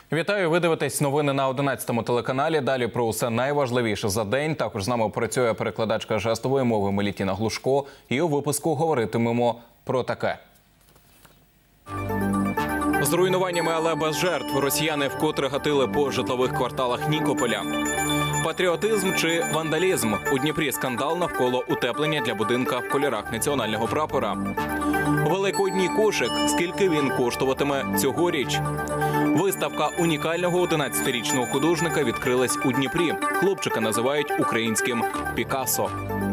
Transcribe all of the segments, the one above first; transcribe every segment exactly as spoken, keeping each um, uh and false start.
Вітаю, ви дивитесь новини на одинадцятому телеканалі. Далі про усе найважливіше за день. Також з нами працює перекладачка жестової мови Мелітіна Глушко. І у випуску говоритимемо про таке. З руйнуваннями, але без жертв. Росіяни вкотре гатили по житлових кварталах Нікополя. Патріотизм чи вандалізм? У Дніпрі скандал навколо утеплення для будинка в кольорах національного прапора. Великодній кошик. Скільки він коштуватиме цьогоріч? Виставка унікального одинадцятирічного художника відкрилась у Дніпрі. Хлопчика називають українським Пікассо.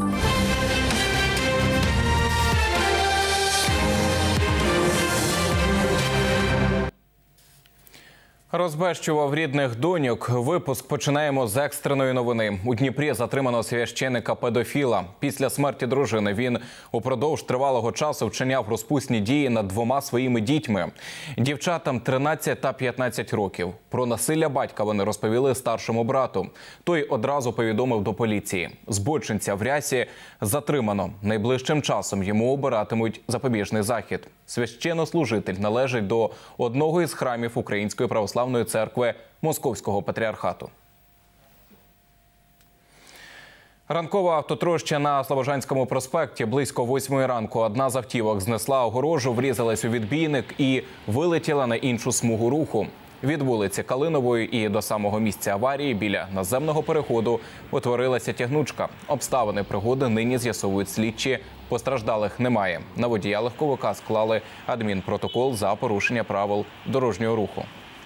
Розбещував рідних доньок. Випуск починаємо з екстреної новини. У Дніпрі затримано священика-педофіла. Після смерті дружини він упродовж тривалого часу вчиняв розпусні дії над двома своїми дітьми. Дівчатам тринадцять та п'ятнадцять років. Про насилля батька вони розповіли старшому брату. Той одразу повідомив до поліції. Збочинця в рясі затримано. Найближчим часом йому обиратимуть запобіжний захід. Священнослужитель належить до одного із храмів Української православної церкви Московського патріархату. Ранкова автотроща на Слобожанському проспекті. Близько восьмої ранку одна з автівок знесла огорожу, врізалась у відбійник і вилетіла на іншу смугу руху. Від вулиці Калинової і до самого місця аварії біля наземного переходу утворилася тягнучка. Обставини пригоди нині з'ясовують слідчі. Постраждалих немає. На водія легковика склали адмінпротокол за порушення правил дорожнього руху.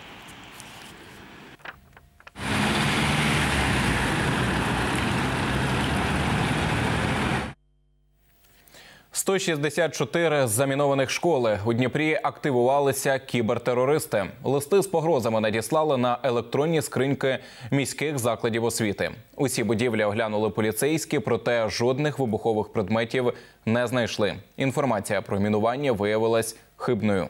сто шістдесят чотири замінованих школи. У Дніпрі активувалися кібертерористи. Листи з погрозами надіслали на електронні скриньки міських закладів освіти. Усі будівлі оглянули поліцейські, проте жодних вибухових предметів не знайшли. Інформація про мінування виявилась хибною.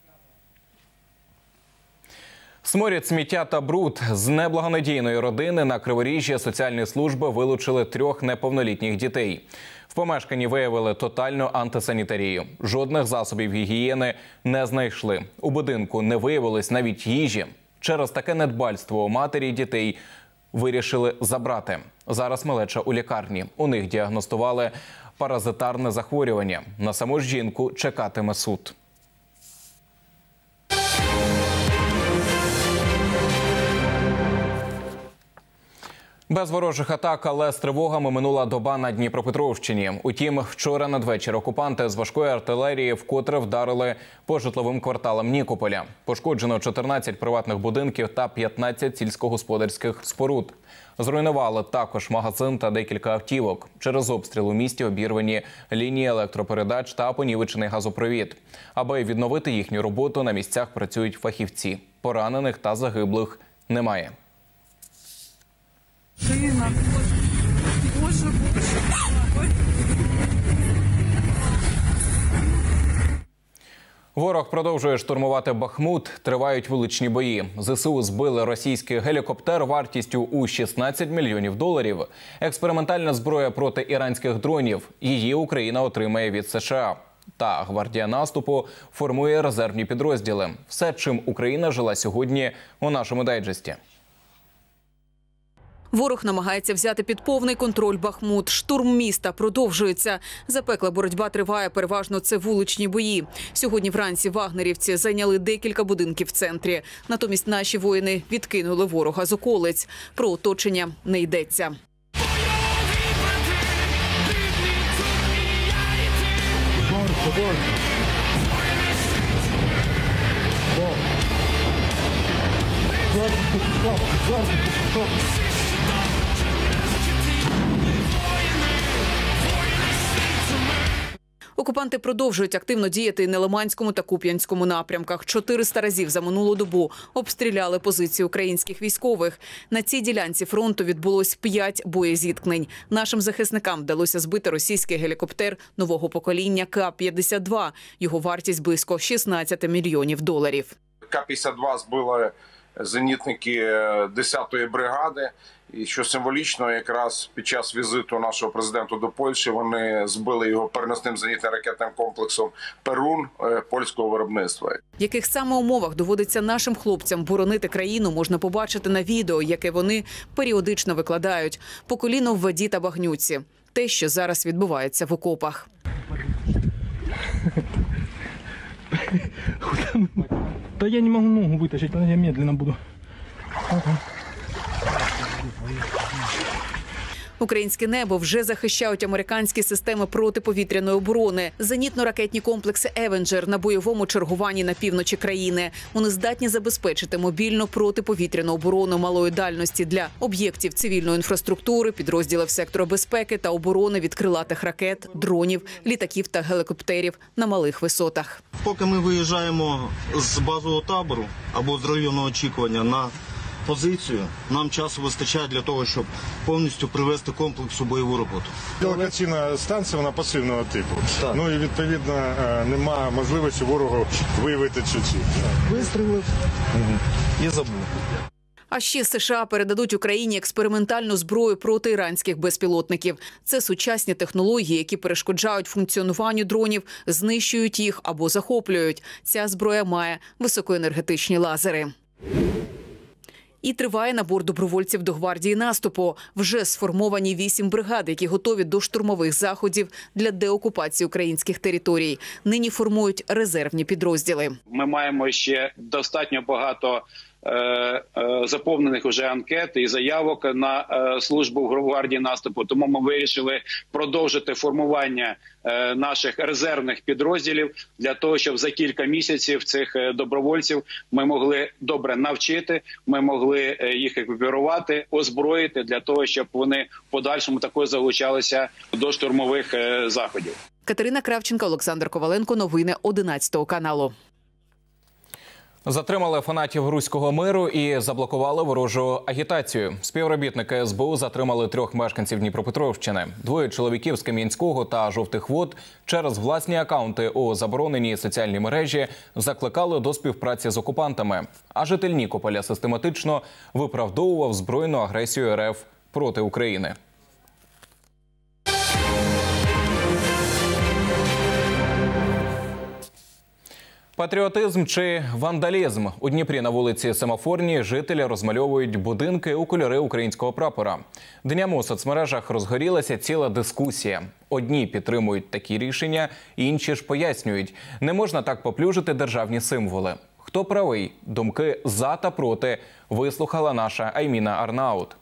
Сморід, сміття та бруд. З неблагонадійної родини на Криворіжжі соціальні служби вилучили трьох неповнолітніх дітей. В помешканні виявили тотальну антисанітарію. Жодних засобів гігієни не знайшли. У будинку не виявилось навіть їжі. Через таке недбальство матері дітей вирішили забрати. Зараз малеча у лікарні. У них діагностували паразитарне захворювання. На саму ж жінку чекатиме суд. Без ворожих атак, але з тривогами минула доба на Дніпропетровщині. Утім, вчора надвечір окупанти з важкої артилерії вкотре вдарили по житловим кварталам Нікополя. Пошкоджено чотирнадцять приватних будинків та п'ятнадцять сільськогосподарських споруд. Зруйнували також магазин та декілька автівок. Через обстріл у місті обірвані лінії електропередач та понівечений газопровід. Аби відновити їхню роботу, на місцях працюють фахівці. Поранених та загиблих немає. Сина, Боже, Боже. Ворог продовжує штурмувати Бахмут. Тривають вуличні бої. ЗСУ збили російський гелікоптер вартістю у шістнадцять мільйонів доларів. Експериментальна зброя проти іранських дронів. Її Україна отримає від США. Та гвардія наступу формує резервні підрозділи. Все, чим Україна жила сьогодні у нашому дайджесті. Ворог намагається взяти під повний контроль Бахмут. Штурм міста продовжується. Запекла боротьба триває, переважно це вуличні бої. Сьогодні вранці вагнерівці зайняли декілька будинків в центрі. Натомість наші воїни відкинули ворога з околиць. Про оточення не йдеться. Окупанти продовжують активно діяти на Лиманському та Куп'янському напрямках. чотириста разів за минулу добу обстріляли позиції українських військових. На цій ділянці фронту відбулось п'ять боєзіткнень. Нашим захисникам вдалося збити російський гелікоптер нового покоління Ка п'ятдесят два. Його вартість близько шістнадцять мільйонів доларів. Ка п'ятдесят два збила зенітники десятої бригади. І що символічно, якраз під час візиту нашого президента до Польщі вони збили його переносним зенітно-ракетним комплексом «Перун» польського виробництва. В яких саме умовах доводиться нашим хлопцям боронити країну, можна побачити на відео, яке вони періодично викладають. По коліно в воді та багнюці. Те, що зараз відбувається в окопах. Да я не могу ногу вытащить, я медленно буду. Українське небо вже захищають американські системи протиповітряної оборони. Зенітно-ракетні комплекси «Евенджер» на бойовому чергуванні на півночі країни. Вони здатні забезпечити мобільну протиповітряну оборону малої дальності для об'єктів цивільної інфраструктури, підрозділів сектору безпеки та оборони від крилатих ракет, дронів, літаків та гелікоптерів на малих висотах. Поки ми виїжджаємо з базового табору або з районного очікування на позицію, нам часу вистачає для того, щоб повністю привести комплекс у бойову роботу. Локаційна станція, вона пасивного типу. Так. Ну і відповідно немає можливості ворогу виявити цю ціль. Вистрілив угу. і забув. А ще США передадуть Україні експериментальну зброю проти іранських безпілотників. Це сучасні технології, які перешкоджають функціонуванню дронів, знищують їх або захоплюють. Ця зброя має високоенергетичні лазери. І триває набор добровольців до гвардії наступу. Вже сформовані вісім бригад, які готові до штурмових заходів для деокупації українських територій. Нині формують резервні підрозділи. Ми маємо ще достатньо багато е, е, заповнених уже анкет і заявок на е, службу в гвардії наступу. Тому ми вирішили продовжити формування е, наших резервних підрозділів для того, щоб за кілька місяців цих добровольців ми могли добре навчити, ми могли їх екіпірувати, озброїти для того, щоб вони в подальшому також залучалися до штурмових е, заходів. Катерина Кравченко, Олександр Коваленко. Новини одинадцятого каналу. Затримали фанатів Руського миру і заблокували ворожу агітацію. Співробітники ес бе у затримали трьох мешканців Дніпропетровщини. Двоє чоловіків з Кам'янського та Жовтих Вод через власні акаунти у забороненій соціальній мережі закликали до співпраці з окупантами. А житель Нікополя систематично виправдовував збройну агресію ер еф проти України. Патріотизм чи вандалізм? У Дніпрі на вулиці Семафорній жителі розмальовують будинки у кольори українського прапора. Днями у соцмережах розгорілася ціла дискусія. Одні підтримують такі рішення, інші ж пояснюють, не можна так поплюжити державні символи. Хто правий? Думки за та проти вислухала наша Айміна Арнаут.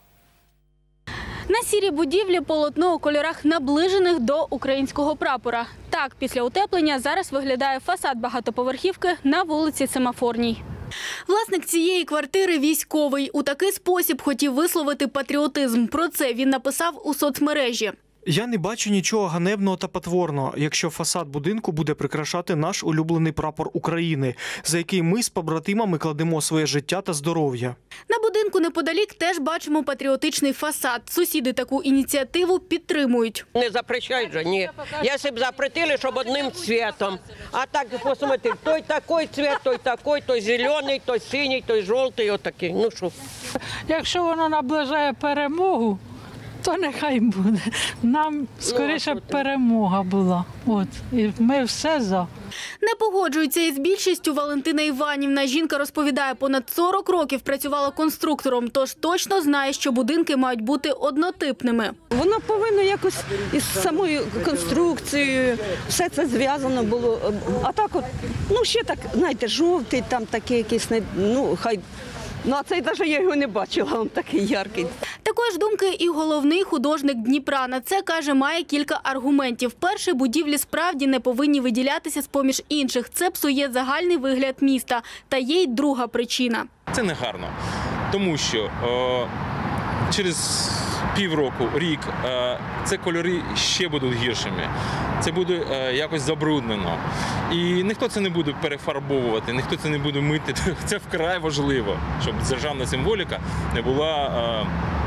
На сірій будівлі полотно у кольорах, наближених до українського прапора. Так, після утеплення зараз виглядає фасад багатоповерхівки на вулиці Семафорній. Власник цієї квартири – військовий. У такий спосіб хотів висловити патріотизм. Про це він написав у соцмережі. Я не бачу нічого ганебного та потворного, якщо фасад будинку буде прикрашати наш улюблений прапор України, за який ми з побратимами кладемо своє життя та здоров'я. На будинку неподалік теж бачимо патріотичний фасад. Сусіди таку ініціативу підтримують. Не запрещають же, ні. Якщо б запретили, щоб одним цвітом. А так, посмотрите, той такий цвіт, той такий, той зелений, той синій, той жовтий, отакий. Ну що? Якщо воно наближає перемогу, то нехай буде. Нам скоріше б перемога була. От. І ми все за. Не погоджується із більшістю Валентина Іванівна. Жінка розповідає, понад сорок років працювала конструктором, тож точно знає, що будинки мають бути однотипними. Воно повинно якось із самою конструкцією, все це зв'язано було. А так от, ну ще так, знаєте, жовтий, там такий якийсь, ну хай. Ну, а цей навіть я його не бачила, він такий яркий. Такої ж думки і головний художник Дніпра. На це, каже, має кілька аргументів. Перший, будівлі справді не повинні виділятися з-поміж інших. Це псує загальний вигляд міста. Та є й друга причина. Це не гарно, тому що е, через півроку, рік, е, ці кольори ще будуть гіршими. Це буде е, якось забруднено. І ніхто це не буде перефарбовувати, ніхто це не буде мити. Це вкрай важливо, щоб державна символіка не була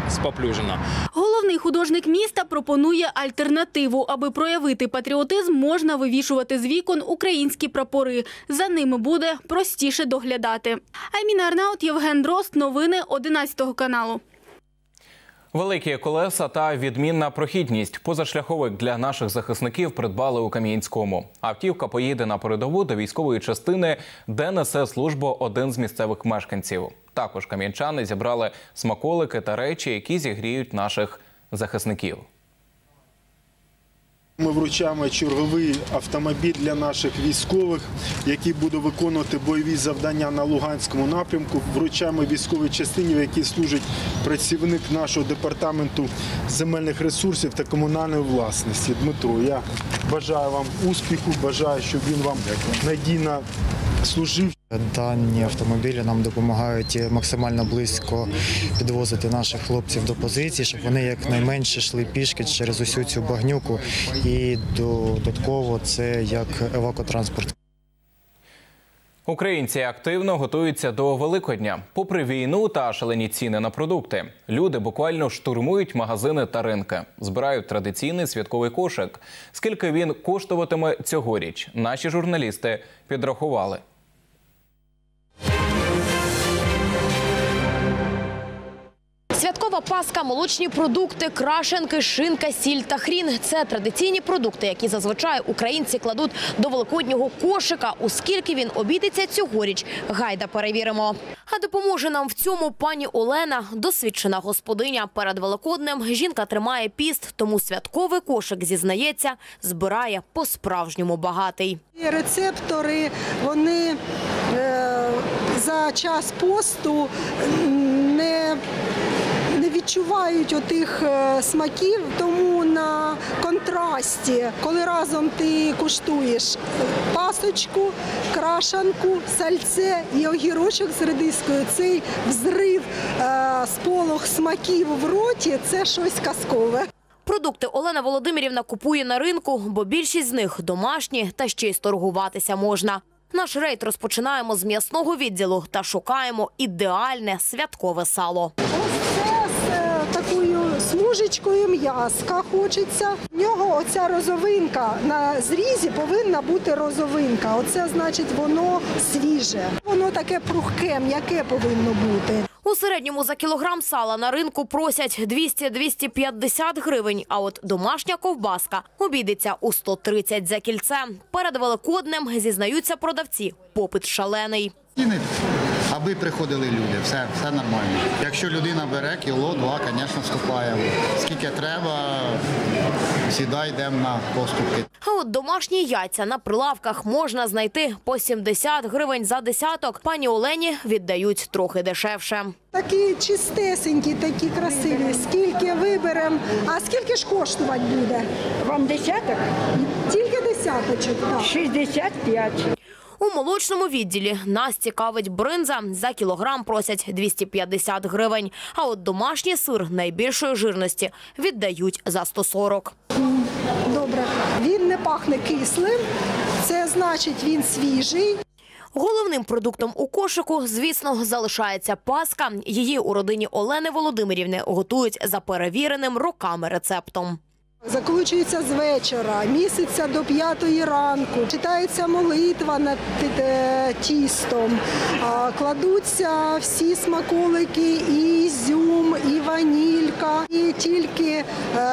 споплюжена. Головний художник міста пропонує альтернативу. Аби проявити патріотизм, можна вивішувати з вікон українські прапори. За ними буде простіше доглядати. Айміна Арнаут, Євген Дрозд. Новини одинадцятого каналу. Великі колеса та відмінна прохідність. Позашляховик для наших захисників придбали у Кам'янському. Автівка поїде на передову до військової частини, де несе службу один з місцевих мешканців. Також кам'янчани зібрали смаколики та речі, які зігріють наших захисників. Ми вручаємо черговий автомобіль для наших військових, який буде виконувати бойові завдання на Луганському напрямку. Вручаємо військовій частині, в якій служить працівник нашого департаменту земельних ресурсів та комунальної власності. Дмитро, я бажаю вам успіху, бажаю, щоб він вам надійно служив. Дані автомобілі нам допомагають максимально близько підвозити наших хлопців до позиції, щоб вони якнайменше йшли пішки через усю цю багнюку. І додатково це як евакотранспорт. Українці активно готуються до Великодня. Попри війну та шалені ціни на продукти, люди буквально штурмують магазини та ринки. Збирають традиційний святковий кошик. Скільки він коштуватиме цьогоріч, наші журналісти підрахували. Святкова паска, молочні продукти, крашенки, шинка, сіль та хрін – це традиційні продукти, які зазвичай українці кладуть до великоднього кошика. У скільки він обійдеться цьогоріч, гайда перевіримо. А допоможе нам в цьому пані Олена, досвідчена господиня. Перед Великоднем жінка тримає піст, тому святковий кошик, зізнається, збирає по-справжньому багатий. Рецептори, вони е, за час посту не не відчувають отих смаків, тому на контрасті, коли разом ти куштуєш пасочку, крашанку, сальце і огірочок з редискою, цей взрив, сполох смаків в роті – це щось казкове. Продукти Олена Володимирівна купує на ринку, бо більшість з них домашні та ще й сторгуватися можна. Наш рейд розпочинаємо з м'ясного відділу та шукаємо ідеальне святкове сало. Такою смужечкою м'яска хочеться. В нього оця розовинка на зрізі повинна бути розовинка. Оце значить воно свіже. Воно таке прухке, м'яке повинно бути. У середньому за кілограм сала на ринку просять двісті - двісті п'ятдесят гривень, а от домашня ковбаска обійдеться у сто тридцять за кільце. Перед Великоднем, зізнаються продавці, попит шалений. Ціни, аби приходили люди, все, все нормально. Якщо людина бере кіло, два, звісно, вступаємо. Скільки треба, сідай, йдемо на поступки. А от домашні яйця на прилавках можна знайти по сімдесят гривень за десяток. Пані Олені віддають трохи дешевше. Такі чистесенькі, такі красиві. Скільки виберемо, а скільки ж коштувати буде? Вам десяток? Тільки десяточок, так. шістдесят п'ять. У молочному відділі нас цікавить бринза. За кілограм просять двісті п'ятдесят гривень. А от домашній сир найбільшої жирності віддають за сто сорок. Добре. Він не пахне кислим. Це значить, він свіжий. Головним продуктом у кошику, звісно, залишається паска. Її у родині Олени Володимирівни готують за перевіреним роками рецептом. Закручується з вечора, місяця до п'ятої ранку, читається молитва над тістом, кладуться всі смаколики, і ізюм, і ванілька. І тільки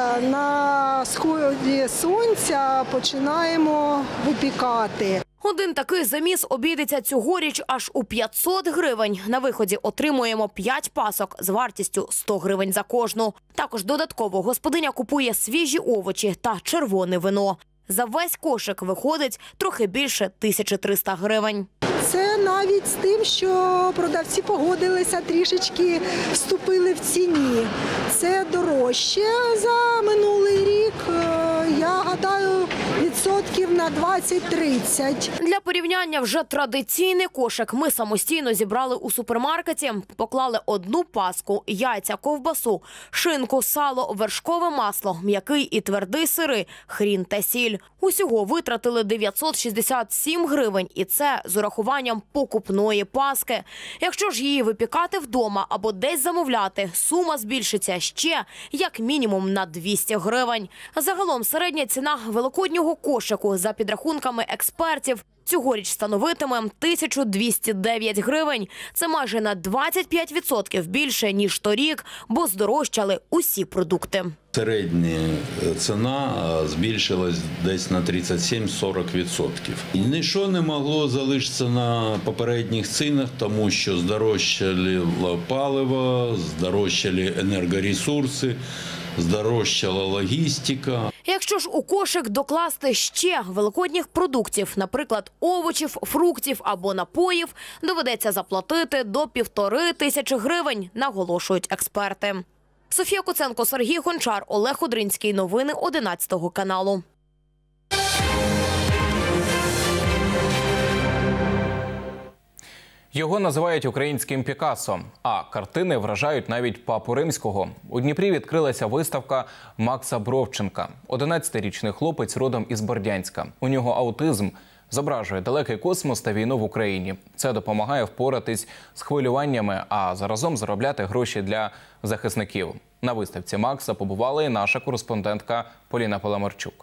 на сході сонця починаємо випікати. Один такий заміс обійдеться цьогоріч аж у п'ятсот гривень. На виході отримуємо п'ять пасок з вартістю сто гривень за кожну. Також додатково господиня купує свіжі овочі та червоне вино. За весь кошик виходить трохи більше тисячі триста гривень. Це навіть з тим, що продавці погодилися, трішечки вступили в ціні. Це дорожче за минулий рік. Я гадаю, відсотків на на двадцять-тридцять. Для порівняння вже традиційний кошик ми самостійно зібрали у супермаркеті. Поклали одну паску, яйця, ковбасу, шинку, сало, вершкове масло, м'який і твердий сири, хрін та сіль. Усього витратили дев'ятсот шістдесят сім гривень, і це з урахуванням покупної паски. Якщо ж її випікати вдома або десь замовляти, сума збільшиться ще як мінімум на двісті гривень. Загалом середня ціна великоднього кошику за підрахунками експертів цьогоріч становитиме тисячу двісті дев'ять гривень. Це майже на двадцять п'ять відсотків більше, ніж торік, бо здорожчали усі продукти. Середня ціна збільшилась десь на тридцять сім - сорок відсотків. І нічого не могло залишитися на попередніх цінах, тому що здорожчало паливо, здорожчали енергоресурси, здорожчала логістика. Якщо ж у кошик докласти ще великодніх продуктів, наприклад, овочів, фруктів або напоїв, доведеться заплатити до півтори тисячі гривень, наголошують експерти. Софія Куценко, Сергій Гончар, Олег Одринський. Новини одинадцятого каналу. Його називають українським Пікассо, а картини вражають навіть папу римського. У Дніпрі відкрилася виставка Макса Бровченка. одинадцятирічний хлопець родом із Бердянська. У нього аутизм, зображує далекий космос та війну в Україні. Це допомагає впоратись з хвилюваннями, а заразом заробляти гроші для захисників. На виставці Макса побувала і наша кореспондентка Поліна Паламарчук.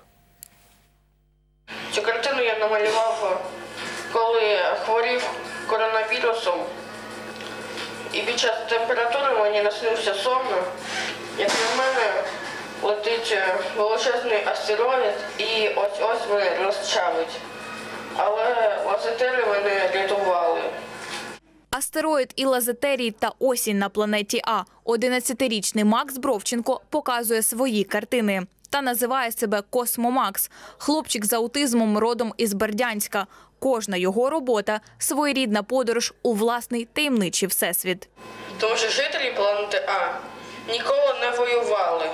Цю картину я намалював, коли хворів коронавірусом. І під час температури мені наснився сон, як на мене летить величезний астероїд і ось-ось мене розчавить. Але лазетери мене рятували. Астероїд і лазетерій та осінь на планеті А. одинадцятирічний Макс Бровченко показує свої картини та називає себе Космомакс. Хлопчик з аутизмом родом із Бердянська. Кожна його робота – своєрідна подорож у власний таємничий всесвіт. Тому що жителі планети А ніколи не воювали,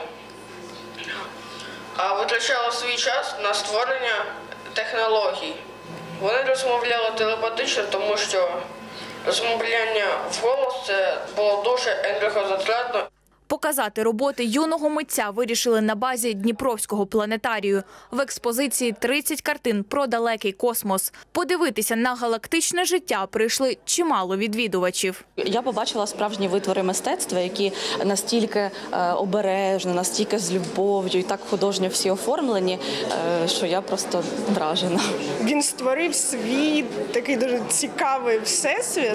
а витрачали свій час на створення технологій. Вони розмовляли телепатично, тому що розмовляння вголос – це було дуже енергозатратно. Показати роботи юного митця вирішили на базі Дніпровського планетарію. В експозиції тридцять картин про далекий космос. Подивитися на галактичне життя прийшли чимало відвідувачів. Я побачила справжні витвори мистецтва, які настільки обережно, настільки з любов'ю і так художньо всі оформлені, що я просто вражена. Він створив свій такий дуже цікавий всесвіт.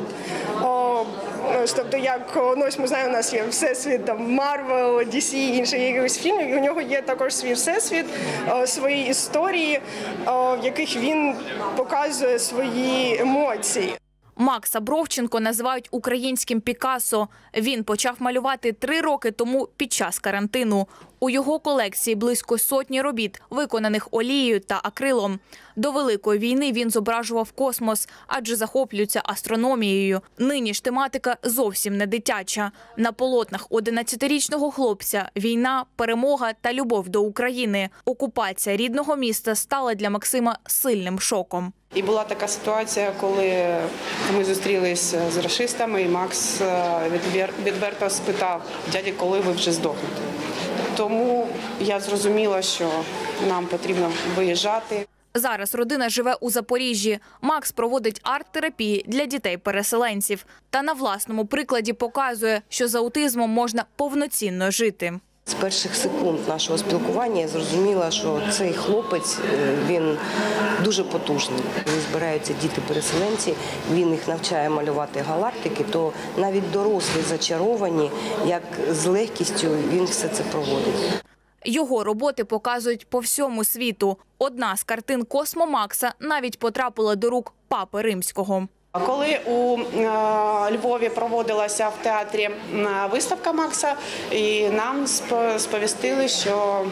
О, тобто, як ну, ось ми знаємо, у нас є всесвіт там Марвел, Ді Сі, інших якихось фільмів, і у нього є також свій всесвіт, свої історії, в яких він показує свої емоції. Макса Бровченко називають українським Пікассо. Він почав малювати три роки тому під час карантину. У його колекції близько сотні робіт, виконаних олією та акрилом. До Великої війни він зображував космос, адже захоплюється астрономією. Нині ж тематика зовсім не дитяча. На полотнах одинадцятирічного хлопця війна, перемога та любов до України. Окупація рідного міста стала для Максима сильним шоком. І була така ситуація, коли ми зустрілися з рашистами, і Макс відверто спитав: дядя, коли ви вже здохнете? Тому я зрозуміла, що нам потрібно виїжджати. Зараз родина живе у Запоріжжі. Макс проводить арт-терапії для дітей-переселенців. Та на власному прикладі показує, що з аутизмом можна повноцінно жити. З перших секунд нашого спілкування я зрозуміла, що цей хлопець, він дуже потужний. Коли збираються діти-переселенці, він їх навчає малювати галактики, то навіть дорослі зачаровані, як з легкістю він все це проводить. Його роботи показують по всьому світу. Одна з картин Космомакса навіть потрапила до рук папи римського. Коли у Львові проводилася в театрі виставка Макса, і нам сповістили, що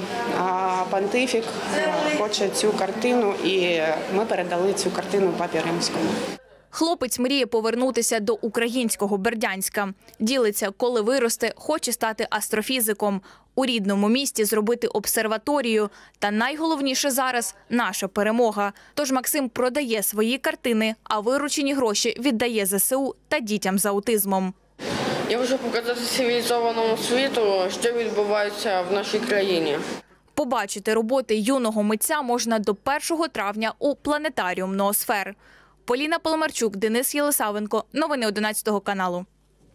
понтифік хоче цю картину, і ми передали цю картину папі римському. Хлопець мріє повернутися до українського Бердянська. Ділиться, коли виросте, хоче стати астрофізиком. У рідному місті зробити обсерваторію. Та найголовніше зараз – наша перемога. Тож Максим продає свої картини, а виручені гроші віддає зе се у та дітям з аутизмом. Я хочу показати цивілізованому світу, що відбувається в нашій країні. Побачити роботи юного митця можна до першого травня у планетаріум «Ноосфер». Поліна Поломарчук, Денис Єлисавенко. Новини одинадцятого каналу.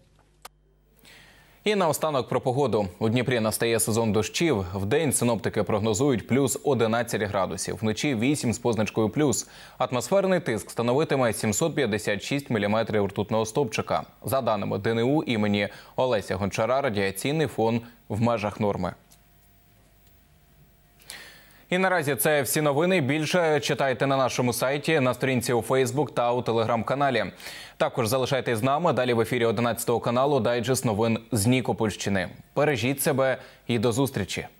І наостанок про погоду. У Дніпрі настає сезон дощів. Вдень синоптики прогнозують плюс одинадцять градусів. Вночі вісім з позначкою плюс. Атмосферний тиск становитиме сімсот п'ятдесят шість міліметрів ртутного стовпчика. За даними Де Ен У імені Олеся Гончара, радіаційний фон в межах норми. І наразі це всі новини. Більше читайте на нашому сайті, на сторінці у Фейсбук та у Телеграм-каналі. Також залишайтесь з нами. Далі в ефірі одинадцятого каналу дайджест новин з Нікопольщини. Бережіть себе і до зустрічі.